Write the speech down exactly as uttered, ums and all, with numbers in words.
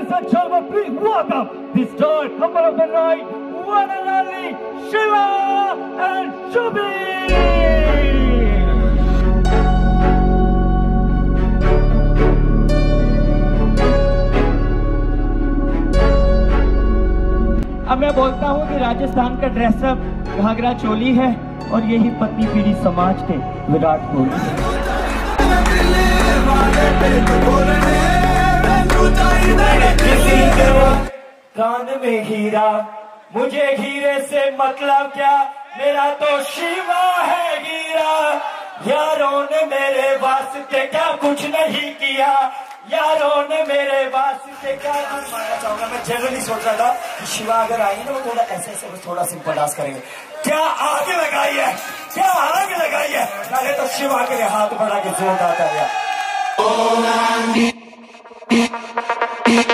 Ladies and gentlemen, please welcome the star couple of the night, one and only Shiva and Shubir. अब मैं बोलता हूँ कि राजस्थान का ड्रेसअप घाघरा चोली है और यही पत्नी पीढ़ी समाज के विराट कोहली है। कान में हीरा, मुझे हीरे से मतलब क्या, मेरा तो शिवा है हीरा। यारों ने मेरे वास्ते क्या कुछ नहीं किया, यारों ने मेरे वास्ते क्या मानना चाहूंगा। मैं जनरली सोच रहा था कि शिवा अगर आएंगे ना वो थोड़ा ऐसे ऐसे थोड़ा सिंपल डांस करेंगे। क्या आग लगाई है, क्या आग लगाई है, अरे तो शिवा के लिए हाथ बढ़ा के जोर आता है।